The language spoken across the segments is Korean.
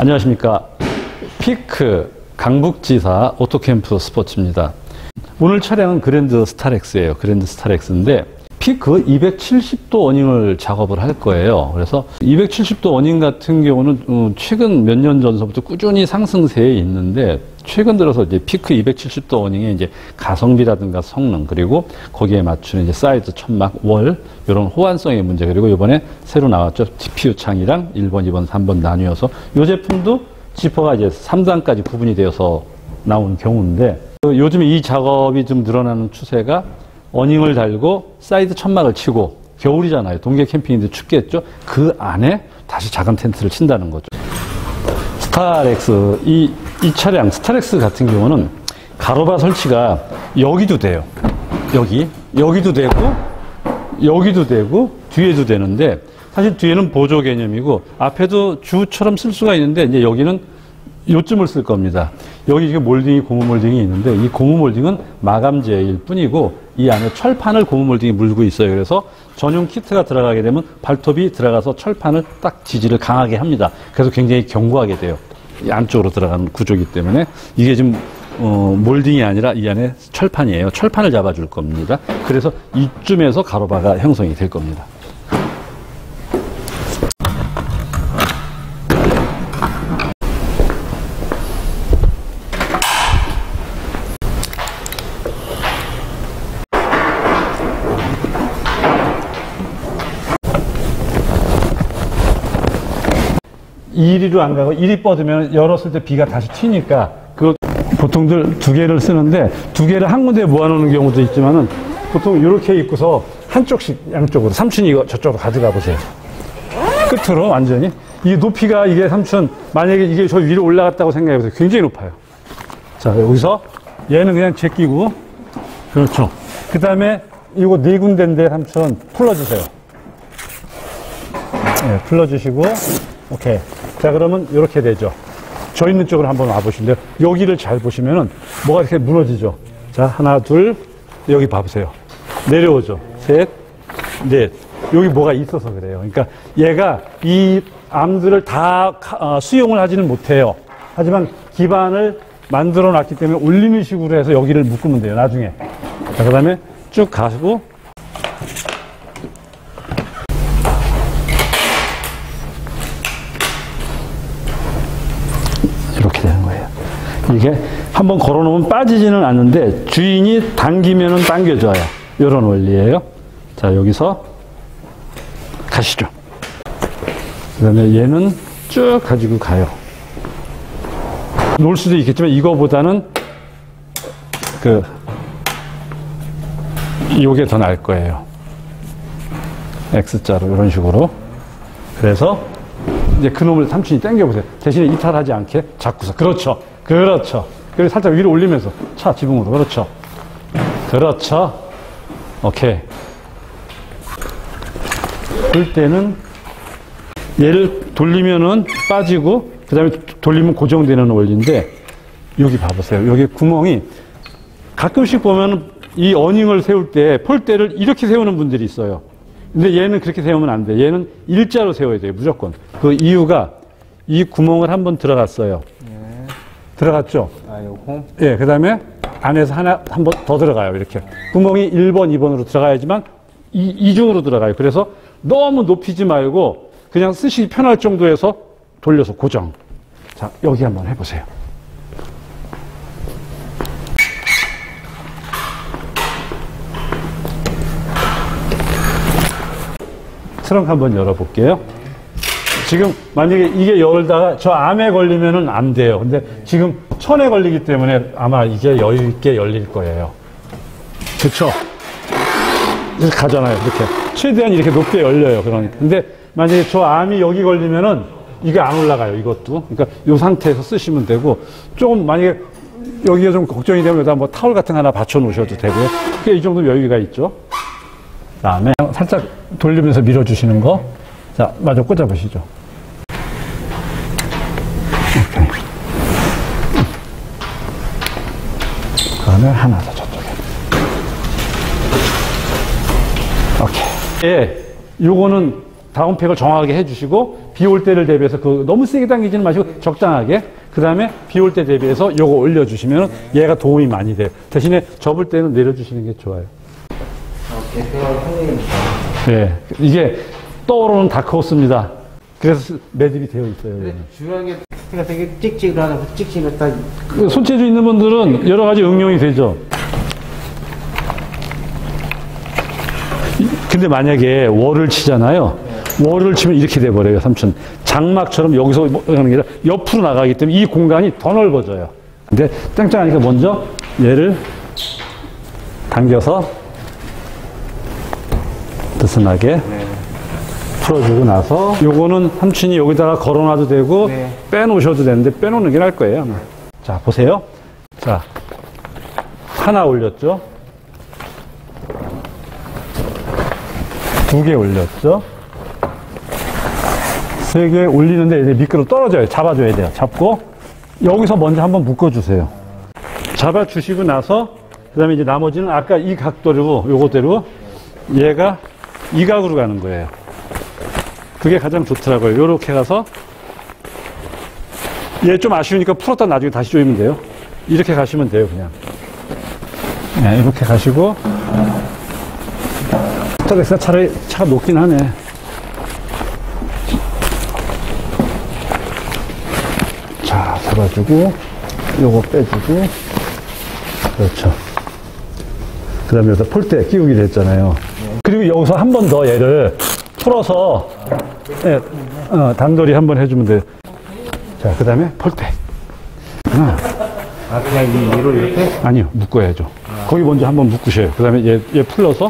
안녕하십니까. 피크 강북지사 오토캠프 스포츠입니다. 오늘 차량은 그랜드 스타렉스예요. 그랜드 스타렉스인데 피크 270도 어닝을 작업을 할 거예요. 그래서 270도 어닝 같은 경우는 최근 몇 년 전서부터 꾸준히 상승세에 있는데 최근 들어서 이제 피크 270도 어닝의 이제 가성비라든가 성능 그리고 거기에 맞추는 이제 사이즈, 천막, 월 이런 호환성의 문제 그리고 이번에 새로 나왔죠. TPU 창이랑 1번, 2번, 3번 나뉘어서 이 제품도 지퍼가 이제 3단까지 구분이 되어서 나온 경우인데 요즘 이 작업이 좀 늘어나는 추세가 어닝을 달고 사이드 천막을 치고 겨울이잖아요. 동계 캠핑인데 춥겠죠. 그 안에 다시 작은 텐트를 친다는 거죠. 스타렉스 이 차량 스타렉스 같은 경우는 가로바 설치가 여기도 돼요. 여기도 되고 여기도 되고 뒤에도 되는데 사실 뒤에는 보조 개념이고 앞에도 주처럼 쓸 수가 있는데 이제 여기는 요쯤을 쓸 겁니다. 여기 지금 몰딩이 고무 몰딩이 있는데 이 고무 몰딩은 마감재일 뿐이고 이 안에 철판을 고무 몰딩이 물고 있어요. 그래서 전용 키트가 들어가게 되면 발톱이 들어가서 철판을 딱 지지를 강하게 합니다. 그래서 굉장히 견고하게 돼요. 이 안쪽으로 들어가는 구조이기 때문에 이게 지금 몰딩이 아니라 이 안에 철판이에요. 철판을 잡아줄 겁니다. 그래서 이쯤에서 가로바가 형성이 될 겁니다. 이리로 안 가고 이리 뻗으면 열었을 때 비가 다시 튀니까 그 보통들 두 개를 쓰는데 두 개를 한 군데에 모아놓는 경우도 있지만은 보통 이렇게 입고서 한쪽씩 양쪽으로 삼촌이 이거 저쪽으로 가져가 보세요. 끝으로 완전히 이게 높이가 이게 삼촌 만약에 이게 저 위로 올라갔다고 생각해 보세요. 굉장히 높아요. 자 여기서 얘는 그냥 제끼고 그렇죠. 그 다음에 이거 네 군데인데 삼촌 풀어주세요. 네, 풀어주시고 오케이. 자, 그러면 이렇게 되죠. 저 있는 쪽으로 한번 와보실래요? 여기를 잘 보시면은 뭐가 이렇게 무너지죠. 자, 하나, 둘, 여기 봐보세요. 내려오죠. 셋, 넷. 여기 뭐가 있어서 그래요. 그러니까 얘가 이 암들을 다 수용을 하지는 못해요. 하지만 기반을 만들어 놨기 때문에 올리는 식으로 해서 여기를 묶으면 돼요. 나중에. 자, 그 다음에 쭉 가시고 이렇게 되는 거예요. 이게 한번 걸어놓으면 빠지지는 않는데 주인이 당기면은 당겨져요. 이런 원리예요. 자, 여기서 가시죠. 그 다음에 얘는 쭉 가지고 가요. 놓을 수도 있겠지만 이거보다는 요게 더 나을 거예요. X자로 이런 식으로. 그래서 이제 그놈을 삼촌이 당겨보세요. 대신에 이탈하지 않게 잡고서. 그렇죠. 그렇죠. 그리고 살짝 위로 올리면서 차 지붕으로. 그렇죠. 그렇죠. 오케이. 그럴 때는 얘를 돌리면은 빠지고 그 다음에 돌리면 고정되는 원리인데 여기 봐보세요. 여기 구멍이 가끔씩 보면 이 어닝을 세울 때 폴대를 이렇게 세우는 분들이 있어요. 근데 얘는 그렇게 세우면 안 돼. 얘는 일자로 세워야 돼요. 무조건. 그 이유가 이 구멍을 한번 들어갔어요. 네. 들어갔죠? 아, 요거? 예, 그 다음에 안에서 한 번 더 들어가요. 이렇게. 구멍이 1번, 2번으로 들어가야지만 이중으로 들어가요. 그래서 너무 높이지 말고 그냥 쓰시기 편할 정도에서 돌려서 고정. 자, 여기 한번 해보세요. 트렁크 한번 열어볼게요. 지금 만약에 이게 열다가 저 암에 걸리면은 안 돼요. 근데 지금 천에 걸리기 때문에 아마 이게 여유 있게 열릴 거예요. 그쵸? 이렇게 가잖아요. 이렇게. 최대한 이렇게 높게 열려요. 그러니까. 근데 만약에 저 암이 여기 걸리면은 이게 안 올라가요. 이것도. 그러니까 이 상태에서 쓰시면 되고 조금 만약에 여기가 좀 걱정이 되면 여기다 뭐 타월 같은 거 하나 받쳐 놓으셔도 되고요. 이 정도 여유가 있죠. 다음에 살짝 돌리면서 밀어주시는 거. 자, 마저 꽂아보시죠. 오케이. 그 다음에 하나 더 저쪽에. 오케이. 예, 요거는 다운팩을 정확하게 해주시고 비 올 때를 대비해서 너무 세게 당기지는 마시고 적당하게. 그 다음에 비 올 때 대비해서 요거 올려주시면 얘가 도움이 많이 돼요. 대신에 접을 때는 내려주시는 게 좋아요. 네, 이게 떠오르는 다크호스입니다. 그래서 매듭이 되어 있어요. 중요하게 되게 찍찍을 하다 찍찍을 딱. 손재주 있는 분들은 여러 가지 응용이 되죠. 근데 만약에 월을 치잖아요. 월을 치면 이렇게 돼버려요, 삼촌. 장막처럼 여기서 하는 게 아니라 옆으로 나가기 때문에 이 공간이 더 넓어져요. 근데 짱짱하니까 먼저 얘를 당겨서 느슨하게 풀어주고 나서 요거는 삼촌이 여기다가 걸어놔도 되고 빼놓으셔도 되는데 빼놓는 게 나을 거예요, 아마. 자, 보세요. 자, 하나 올렸죠. 2개 올렸죠. 3개 올리는데 이제 미끄러 떨어져요. 잡아줘야 돼요. 잡고 여기서 먼저 한번 묶어주세요. 잡아주시고 나서 그 다음에 이제 나머지는 아까 이 각도로 요거대로 얘가 이 각으로 가는 거예요. 그게 가장 좋더라고요. 요렇게 가서 얘 좀 아쉬우니까 풀었다 나중에 다시 조이면 돼요. 이렇게 가시면 돼요, 그냥. 네, 이렇게 가시고 스타렉스가 차라리 차가 높긴 하네. 자, 잡아주고 요거 빼주고 그렇죠. 그 다음에 여기서 폴대 끼우기로 했잖아요. 그리고 여기서 한 번 더 얘를 풀어서 네, 단돌이 한번 해주면 돼요. 자, 그 다음에 폴대. 그냥 위로 이렇게? 아니요, 묶어야죠. 거기 먼저 한번 묶으셔요. 그 다음에 얘 풀러서.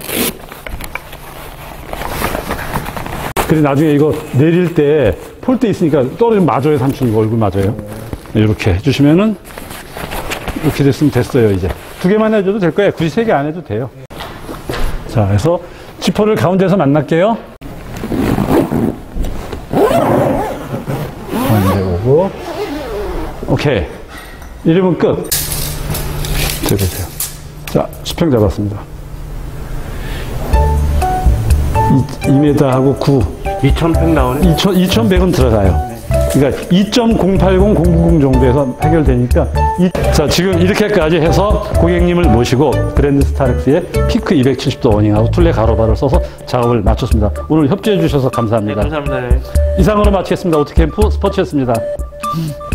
그리고 나중에 이거 내릴 때 폴대 있으니까 떨어지면 맞아요, 삼촌. 이거 얼굴 맞아요. 이렇게 해주시면은 이렇게 됐으면 됐어요, 이제. 2개만 해줘도 될 거예요. 굳이 3개 안 해도 돼요. 자, 그래서 지퍼를 가운데서 만날게요. 가운데 오고. 오케이. 이러면 끝. 들으세요. 자, 수평 잡았습니다. 2m하고 9. 2100 나오네. 2100은 들어가요. 그러니까 2.080, 090 정도에서 해결되니까. 자, 지금 이렇게까지 해서 고객님을 모시고 그랜드 스타렉스의 피크 270도 어닝하고 툴레 가로바를 써서 작업을 마쳤습니다. 오늘 협조해 주셔서 감사합니다. 네, 감사합니다. 이상으로 마치겠습니다. 오토캠프 스포츠였습니다.